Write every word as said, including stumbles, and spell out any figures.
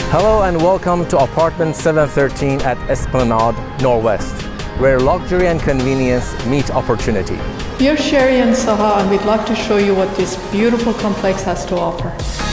Hello and welcome to apartment seven thirteen at Esplanade, Norwest, where luxury and convenience meet opportunity. We are Sherry and Saha, and we'd like to show you what this beautiful complex has to offer.